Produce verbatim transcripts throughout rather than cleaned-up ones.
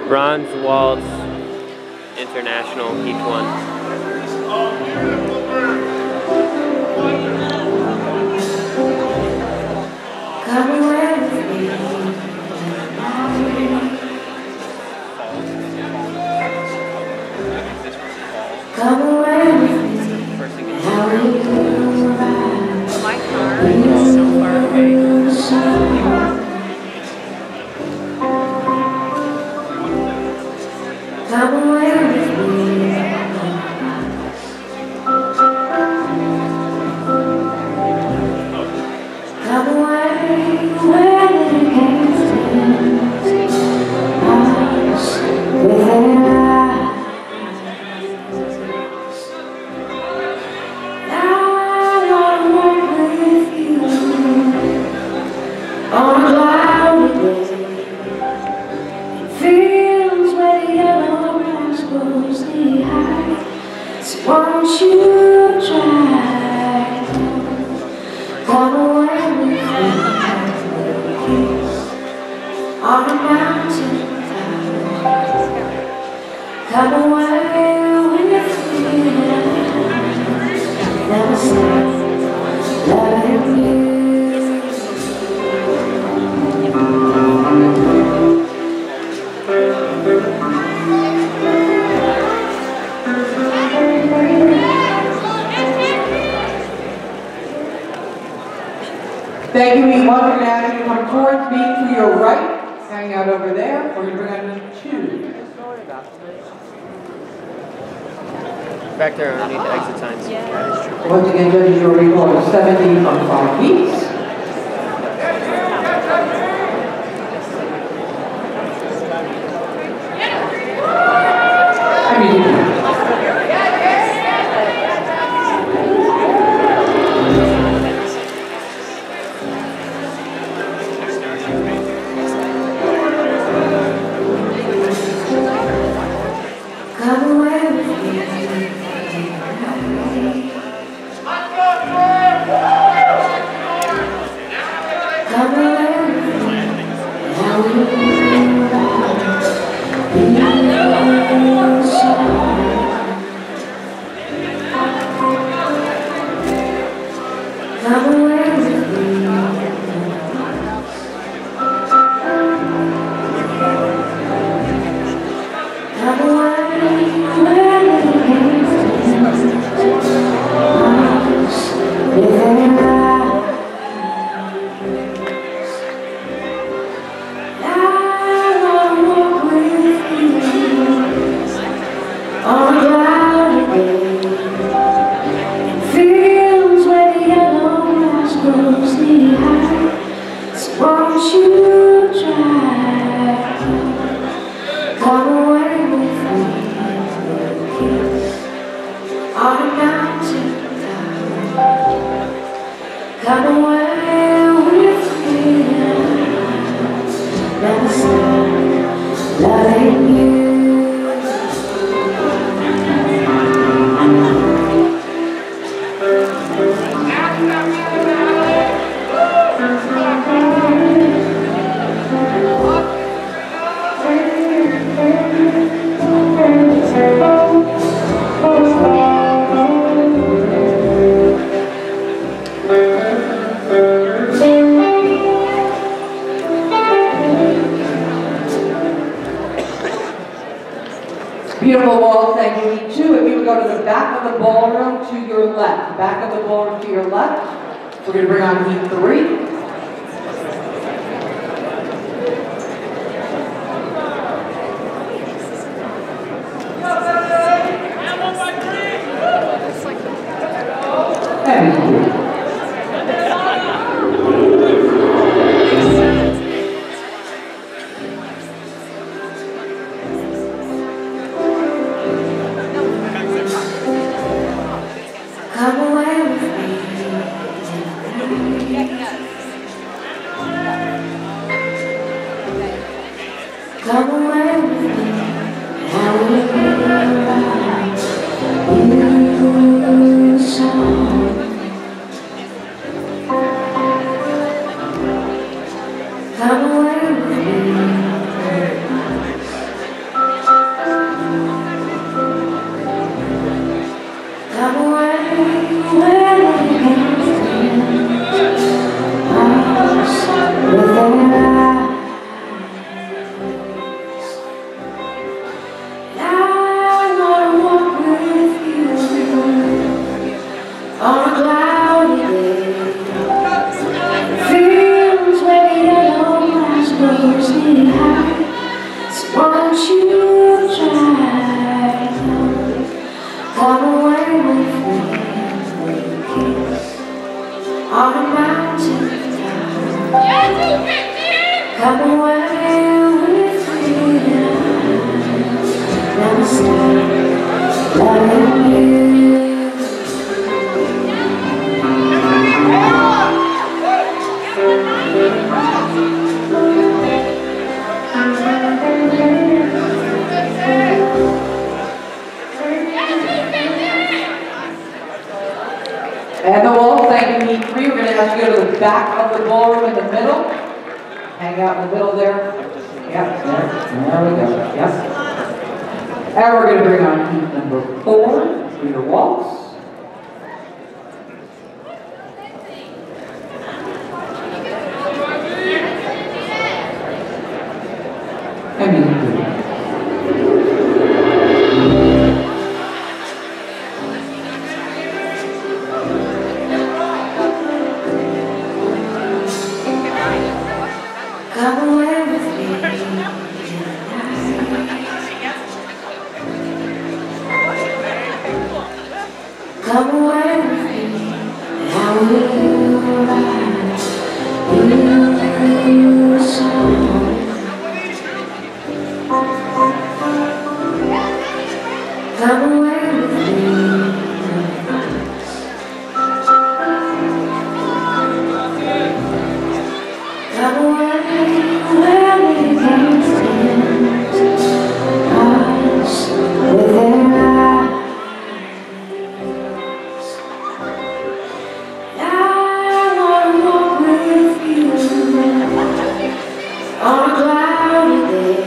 Bronze Waltz International, Heat one. Come away with me. Come away with me. How will you ride? My car is so far away. Come away with me. Come away where the gates us within eyes. Now I wanna walk with you on a cloudy day. It feels where the yellow grass grows knee high. So won't you try? Come away with me on a mountain top. Come away with me. Never stop loving you. Thank you, Heat one. We're going to ask you to come towards me to your right, hang out over there. We're going to bring on two. Back there underneath the exit signs. Yeah. Once again, judges, your recall is seventy from five beats. I mean, Come away with me. Come away with me. How will you ride? You so come away with me. Come away where the gates us within eyes. Now I wanna walk with you on a cloudy day. It feels where the yellow grass grows knee high. So won't you try? Come away with me on a mountain top. Come away with me. Never stop loving you. beautiful waltz, thank you. Heat two, if you would go to the back of the ballroom to your left. Back of the ballroom to your left. We're going to bring on heat three. Come away with me. Come away with me. How will you ride? You song. Come away with me. the back of the ballroom in the middle. Hang out in the middle there. Yep, there, there we go. Yep. And we're going to bring on heat number four for your waltz. And music two. Come away with me tonight. Come away with me, and I will write you a song. Come away with me tonight. Come away where we can stand, us with their eyes. I wanna walk with you on a cloudy day.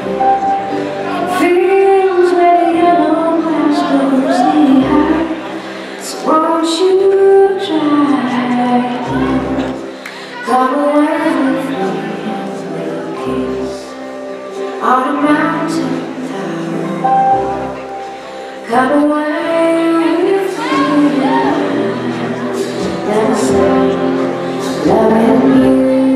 Fields where the yellow grass grows knee high. So won't you try? Come away with me and we'll kiss on a mountain top. Come away with me and say, loving you.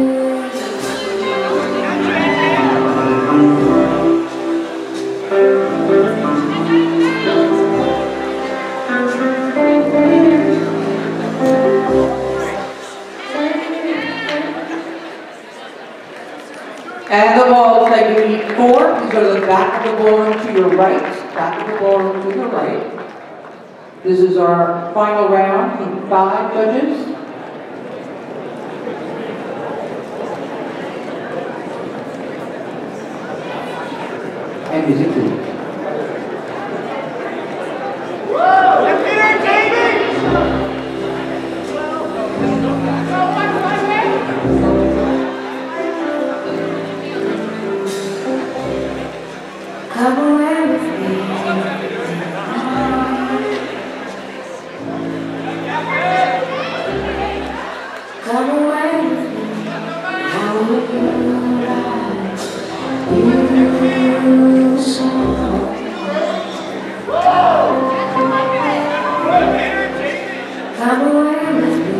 And the waltz that you need four, please go to the back of the ballroom to your right. Back of the ballroom to your right. This is our final round with five judges. And music two. Come away with me tonight. Come away with me, I will write you a song. Come away with me.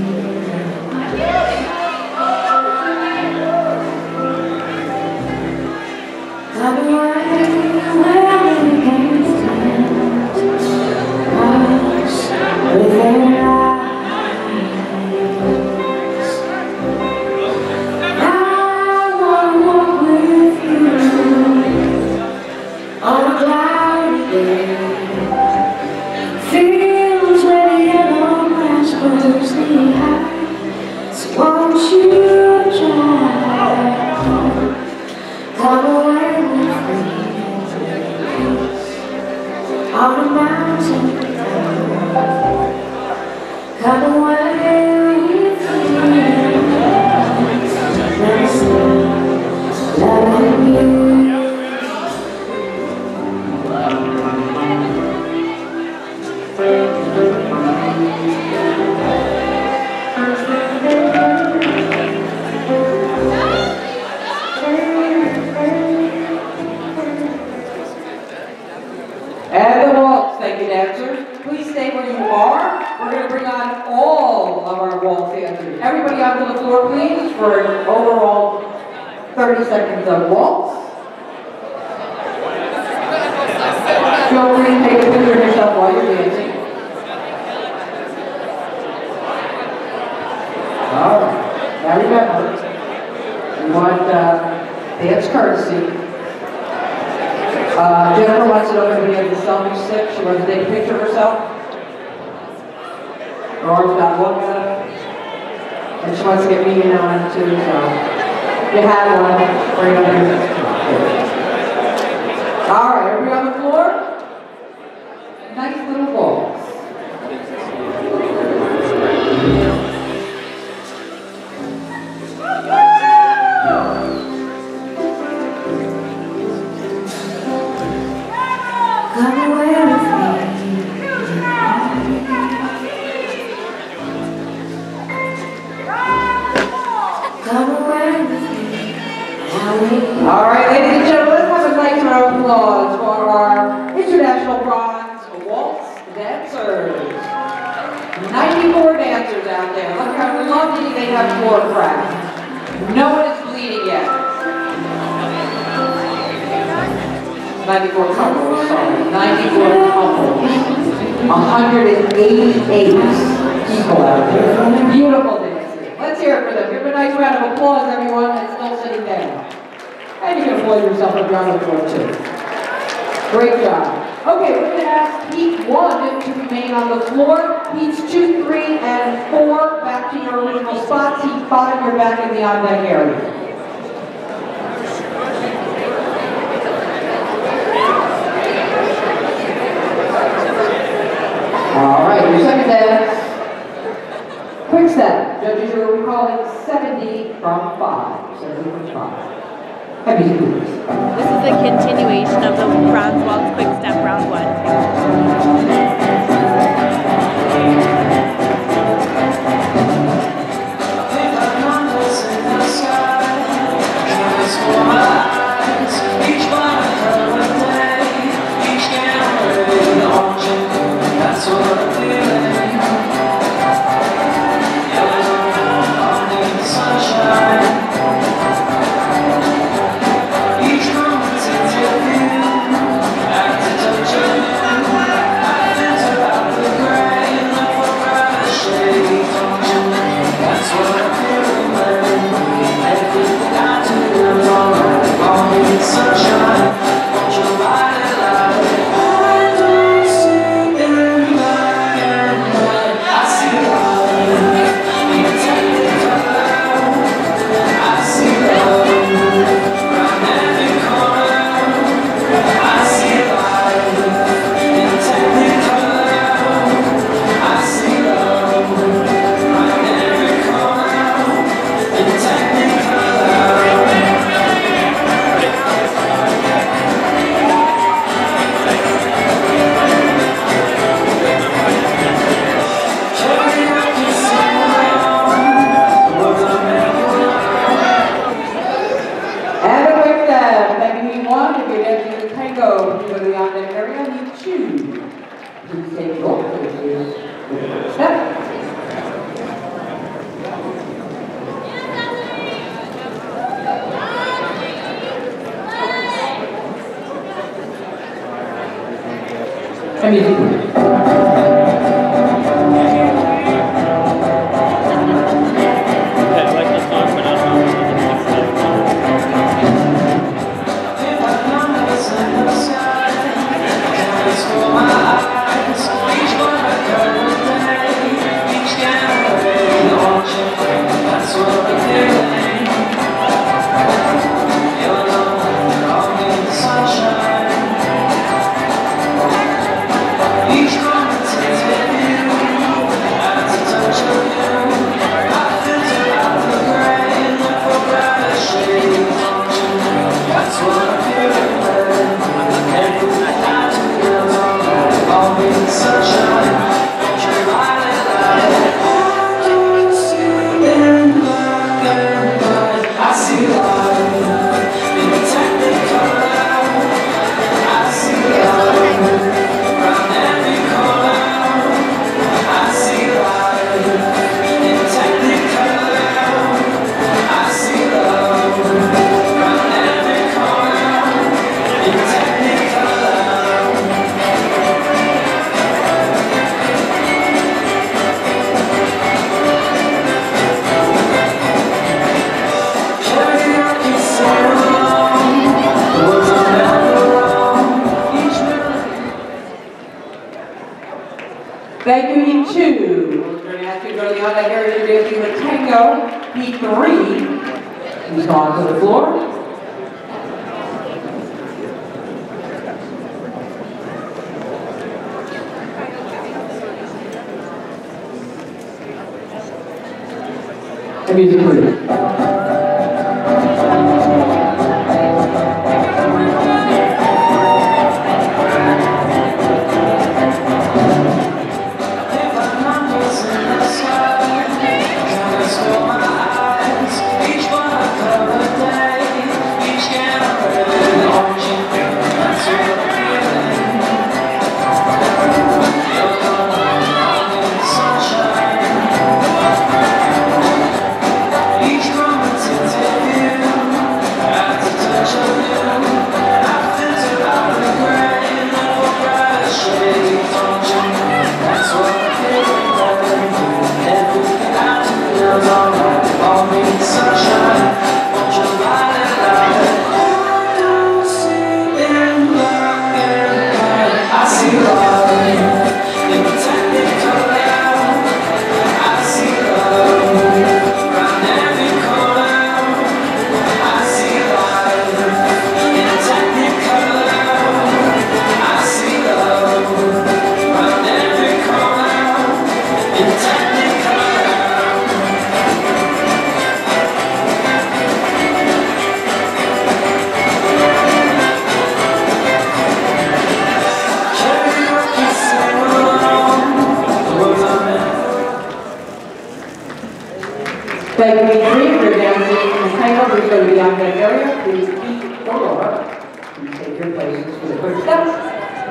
Come away where we can stand, us with their eyes. I wanna walk with you on a cloudy day. Fields where the yellow grass grows knee high. So won't you try? Come away with me on a mountain top. Come away with me, let's start loving you. And the waltz, thank you, dancers. Please stay where you are. We're going to bring on all of our waltz dancers. Everybody onto the floor, please, for an overall thirty seconds of waltz. Feel free to take a picture of yourself while you're dancing. All right. Now remember, we want uh, dance courtesy. Uh, Jennifer wants to know if anybody has a selfie stick. She wants to take a picture of herself. Her arm's not long enough. And she wants to get me in on it too, so if you have one, bring it up here. All right, everybody on the floor? Nice little waltz. Come away with me. Come away with me. All right, ladies and gentlemen, let's have a nice round of applause for our International Bronze Waltz dancers. ninety-four dancers out there. Look how lovely they have floor craft. No one is bleeding yet. ninety-four couples, sorry. ninety-four couples. one hundred eighty-eight people out there. Beautiful dancing. Let's hear it for them. Give them a nice round of applause, everyone, that's still sitting down. And you can applaud yourself a round of applause, too. Great job. Okay, we're going to ask Heat one to remain on the floor. Heats two, three, and four back to your original spots. Heat five, you're back in the on-deck area. All right, your second dance. Quick step. Judges, you're recalling seventy from five. seventy from five. Happy to do this. This is a continuation of the bronze waltz quick step round one. Thank you, Heat two. We're going to ask you to go to the on-deck area to do with Tango. Heat three, who's gone to the floor. And music, please. Segment three, if you're dancing in the tango, please go to the on-deck area. Please keep or Laura. Please take your places for the quick steps.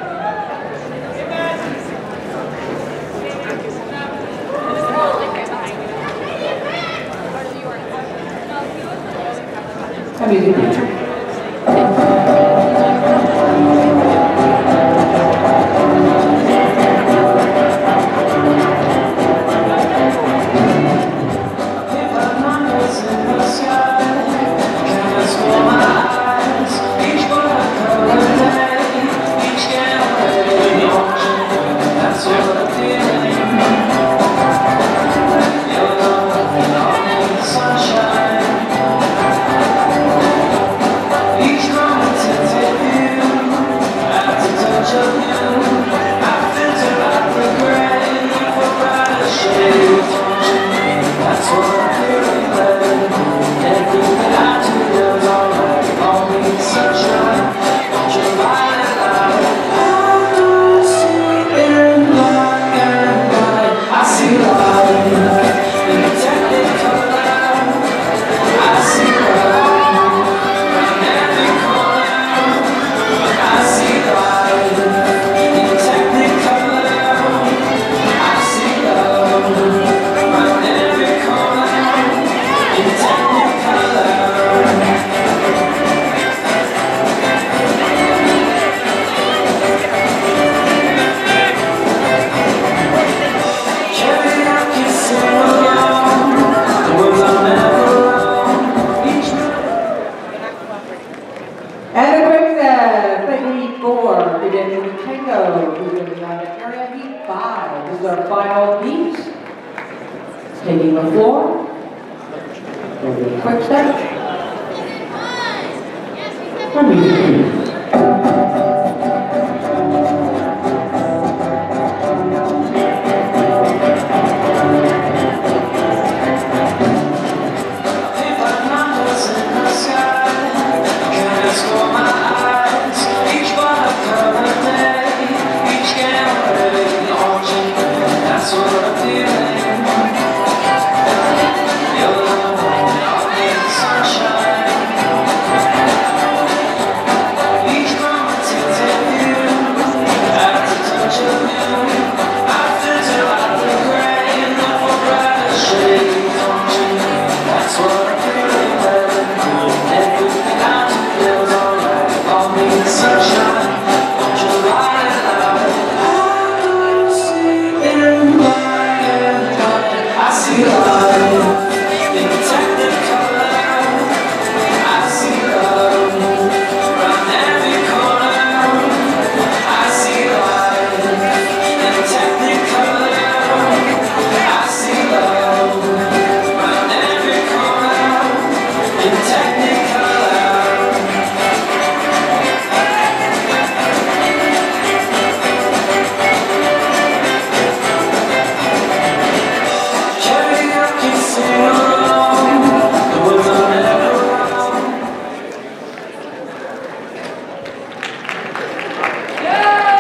Music teacher. Taking the floor. Quick step. Let me